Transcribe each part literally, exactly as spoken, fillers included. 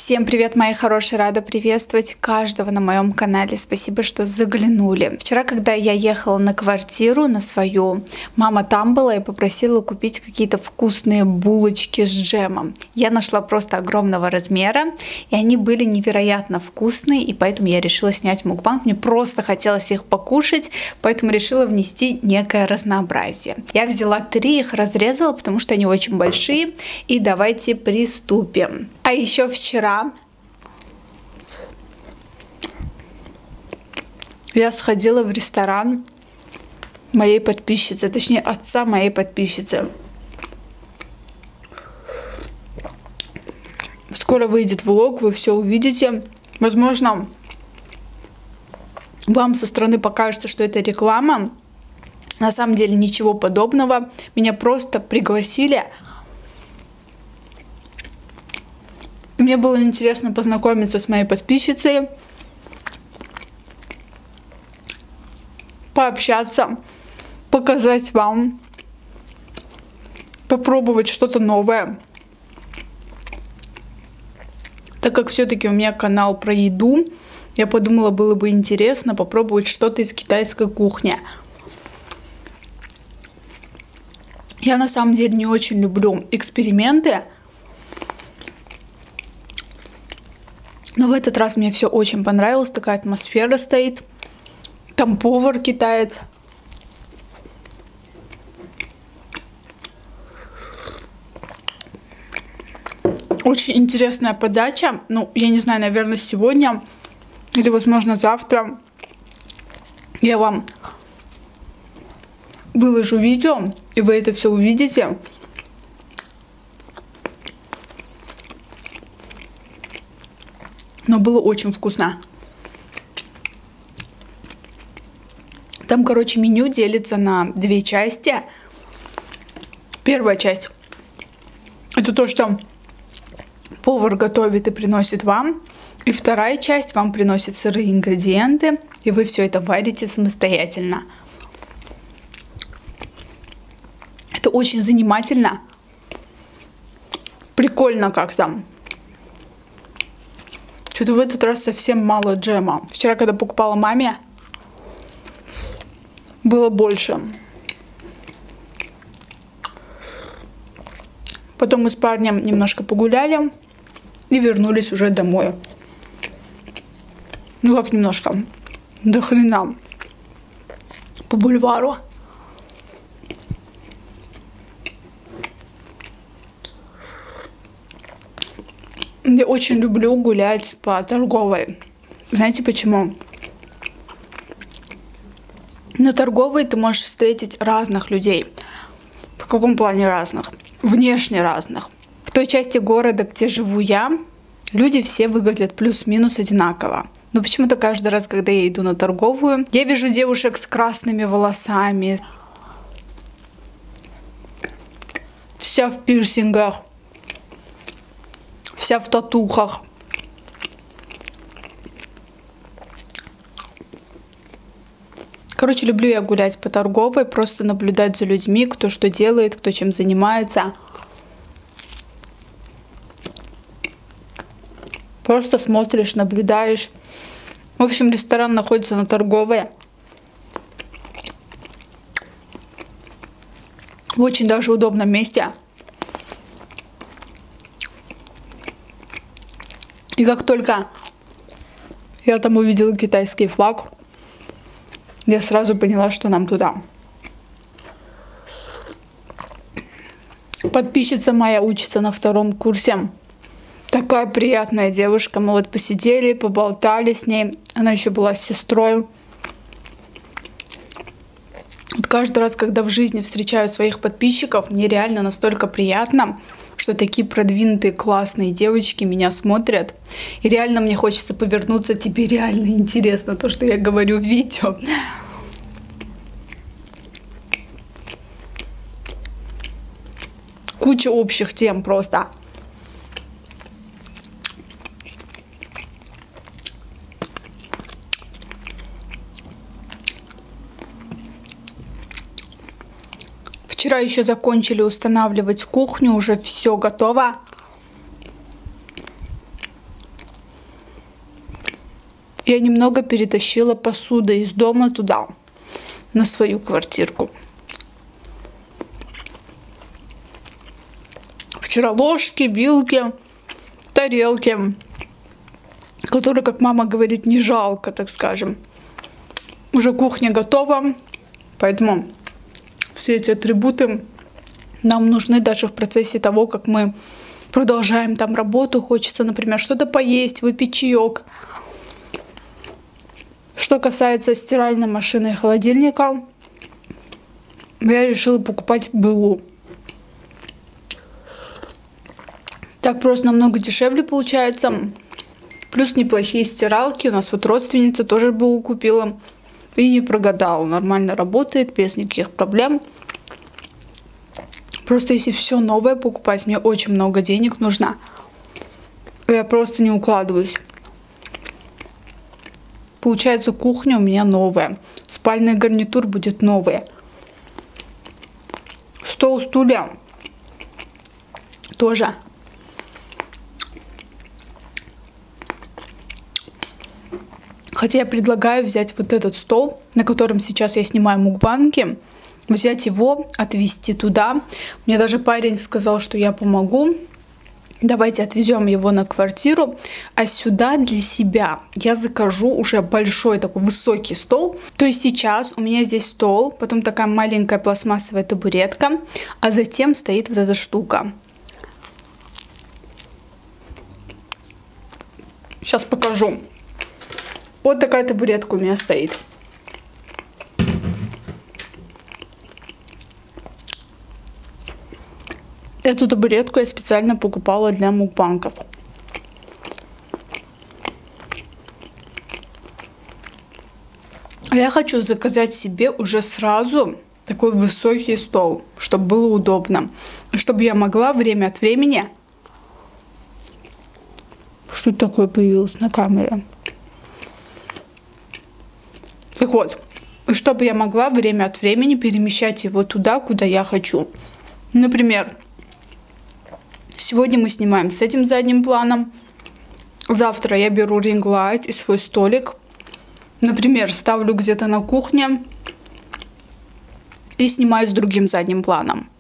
Всем привет, мои хорошие! Рада приветствовать каждого на моем канале. Спасибо, что заглянули. Вчера, когда я ехала на квартиру, на свою, мама там была и попросила купить какие-то вкусные булочки с джемом. Я нашла просто огромного размера, и они были невероятно вкусные, и поэтому я решила снять мукбанг. Мне просто хотелось их покушать, поэтому решила внести некое разнообразие. Я взяла три, их разрезала, потому что они очень большие, и давайте приступим. А еще вчера я сходила в ресторан моей подписчицы, точнее отца моей подписчицы. Скоро выйдет влог, вы все увидите. Возможно, вам со стороны покажется, что это реклама. На самом деле ничего подобного. Меня просто пригласили. Мне было интересно познакомиться с моей подписчицей, пообщаться, показать вам, попробовать что-то новое. Так как все-таки у меня канал про еду, я подумала, было бы интересно попробовать что-то из китайской кухни. Я на самом деле не очень люблю эксперименты. Но в этот раз мне все очень понравилось, такая атмосфера стоит. Там повар китаец. Очень интересная подача. Ну, я не знаю, наверное, сегодня или, возможно, завтра я вам выложу видео, и вы это все увидите. Но было очень вкусно. Там, короче, меню делится на две части. Первая часть — это то, что повар готовит и приносит вам. И вторая часть вам приносит сырые ингредиенты, и вы все это варите самостоятельно. Это очень занимательно. Прикольно как-то. Что-то в этот раз совсем мало джема. Вчера, когда покупала маме, было больше. Потом мы с парнем немножко погуляли и вернулись уже домой. Ну как немножко? До хрена. По бульвару. Я очень люблю гулять по Торговой. Знаете почему? На Торговой ты можешь встретить разных людей. В каком плане разных? Внешне разных. В той части города, где живу я, люди все выглядят плюс-минус одинаково. Но почему-то каждый раз, когда я иду на Торговую, я вижу девушек с красными волосами, вся в пирсингах, вся в татухах. Короче, люблю я гулять по Торговой, просто наблюдать за людьми, кто что делает, кто чем занимается. Просто смотришь, наблюдаешь. В общем, ресторан находится на Торговой. В очень даже удобном месте. И как только я там увидела китайский флаг, я сразу поняла, что нам туда. Подписчица моя учится на втором курсе. Такая приятная девушка. Мы вот посидели, поболтали с ней. Она еще была с сестрой. Вот каждый раз, когда в жизни встречаю своих подписчиков, мне реально настолько приятно, что такие продвинутые классные девочки меня смотрят. И реально мне хочется повернуться. Тебе реально интересно то, что я говорю в видео. Куча общих тем просто. Вчера еще закончили устанавливать кухню, уже все готово. Я немного перетащила посуды из дома туда, на свою квартирку. Вчера ложки, вилки, тарелки, которые, как мама говорит, не жалко, так скажем. Уже кухня готова, поэтому все эти атрибуты нам нужны даже в процессе того, как мы продолжаем там работу. Хочется, например, что-то поесть, выпить чаек. Что касается стиральной машины и холодильника, я решила покупать БУ. Так просто намного дешевле получается. Плюс неплохие стиралки. У нас вот родственница тоже БУ купила. И не прогадала. Нормально работает, без никаких проблем. Просто если все новое покупать, мне очень много денег нужно. Я просто не укладываюсь. Получается, кухня у меня новая. Спальный гарнитур будет новый. Стол, стулья тоже. Хотя я предлагаю взять вот этот стол, на котором сейчас я снимаю мукбанги, взять его, отвезти туда. Мне даже парень сказал, что я помогу. Давайте отвезем его на квартиру, а сюда для себя я закажу уже большой такой высокий стол. То есть сейчас у меня здесь стол, потом такая маленькая пластмассовая табуретка, а затем стоит вот эта штука. Сейчас покажу. Вот такая табуретка у меня стоит. Эту табуретку я специально покупала для мукбангов. Я хочу заказать себе уже сразу такой высокий стол, чтобы было удобно. Чтобы я могла время от времени... Что такое появилось на камере? Так вот, чтобы я могла время от времени перемещать его туда, куда я хочу. Например, сегодня мы снимаем с этим задним планом. Завтра я беру ринг-лайт и свой столик. Например, ставлю где-то на кухне и снимаю с другим задним планом.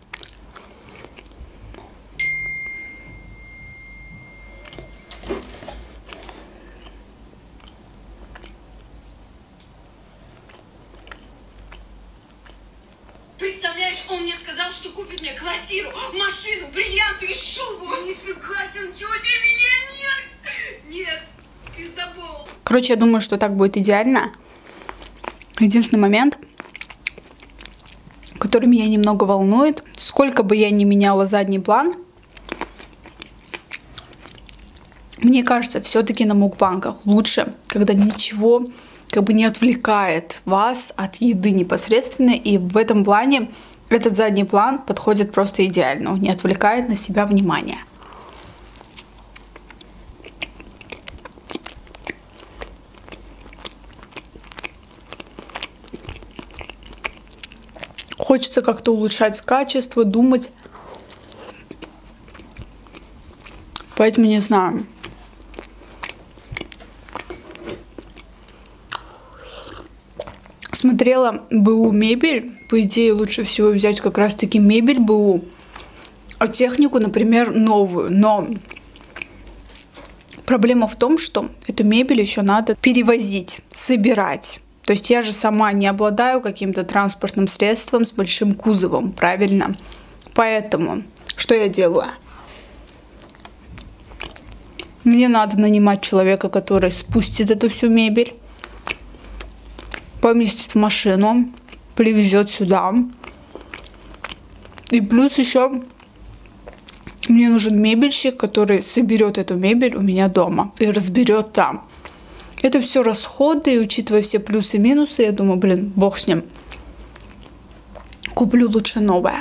Представляешь, он мне сказал, что купит мне квартиру, машину, бриллианты и шубу. Нифига себе, он тетя миллионер. Нет, пиздобол. Короче, я думаю, что так будет идеально. Единственный момент, который меня немного волнует, сколько бы я ни меняла задний план, мне кажется, все-таки на мукбангах лучше, когда ничего как бы не отвлекает вас от еды непосредственно. И в этом плане этот задний план подходит просто идеально. Он не отвлекает на себя внимание. Хочется как-то улучшать качество, думать. Поэтому не знаю. Смотрела БУ мебель. По идее, лучше всего взять как раз-таки мебель БУ, а технику, например, новую. Но проблема в том, что эту мебель еще надо перевозить, собирать. То есть я же сама не обладаю каким-то транспортным средством с большим кузовом, правильно? Поэтому что я делаю? Мне надо нанимать человека, который спустит эту всю мебель, поместит в машину, привезет сюда. И плюс еще мне нужен мебельщик, который соберет эту мебель у меня дома и разберет там. Это все расходы, и учитывая все плюсы и минусы, я думаю, блин, бог с ним. Куплю лучше новое.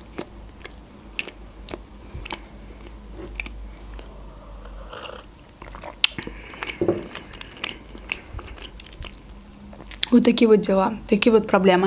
Вот такие вот дела, такие вот проблемы.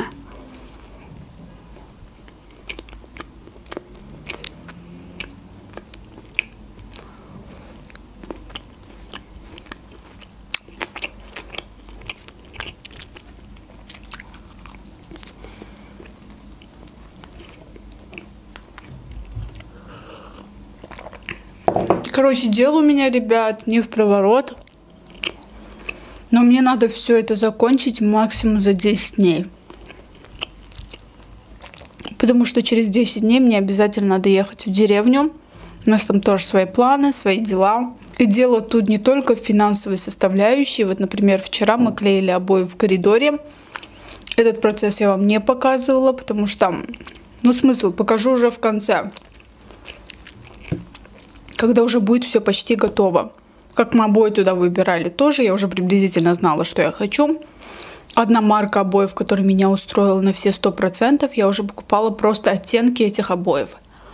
Короче, дело у меня, ребят, не в проворот. Но мне надо все это закончить максимум за десять дней. Потому что через десять дней мне обязательно надо ехать в деревню. У нас там тоже свои планы, свои дела. И дело тут не только в финансовой составляющей. Вот, например, вчера мы клеили обои в коридоре. Этот процесс я вам не показывала, потому что, ну, смысл покажу уже в конце. Когда уже будет все почти готово. Как мы обои туда выбирали тоже, я уже приблизительно знала, что я хочу. Одна марка обоев, которая меня устроила на все сто процентов, я уже покупала просто оттенки этих обоев.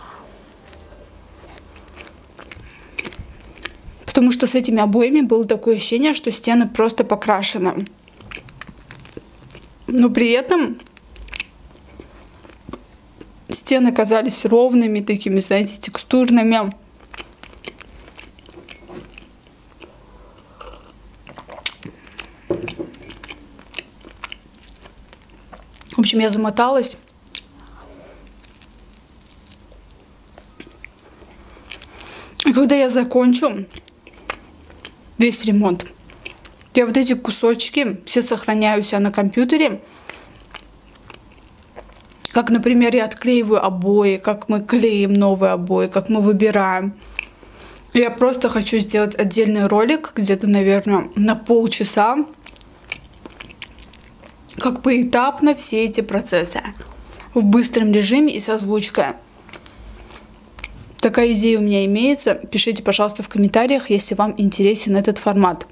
Потому что с этими обоями было такое ощущение, что стены просто покрашены. Но при этом стены казались ровными, такими, знаете, текстурными. В общем, я замоталась. И когда я закончу весь ремонт, я вот эти кусочки все сохраняю у себя на компьютере. Как, например, я отклеиваю обои, как мы клеим новые обои, как мы выбираем. Я просто хочу сделать отдельный ролик, где-то, наверное, на полчаса, как поэтапно все эти процессы в быстром режиме и с озвучкой. Такая идея у меня имеется. Пишите, пожалуйста, в комментариях, если вам интересен этот формат.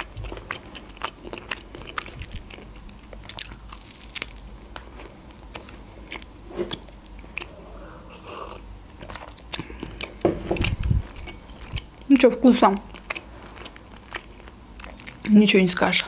Ну что, вкусно. Ничего не скажешь.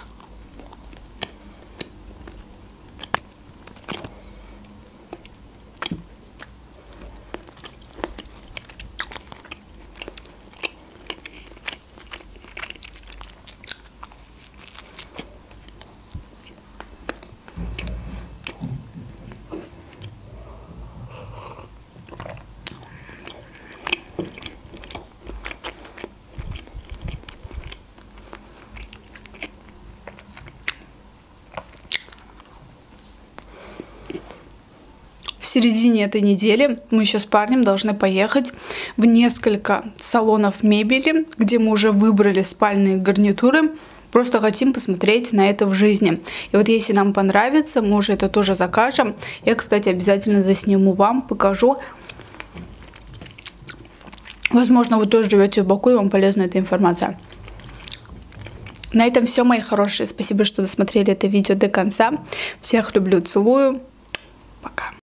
В середине этой недели мы еще с парнем должны поехать в несколько салонов мебели, где мы уже выбрали спальные гарнитуры. Просто хотим посмотреть на это в жизни. И вот если нам понравится, мы уже это тоже закажем. Я, кстати, обязательно засниму вам, покажу. Возможно, вы тоже живете в Баку, и вам полезна эта информация. На этом все, мои хорошие. Спасибо, что досмотрели это видео до конца. Всех люблю, целую.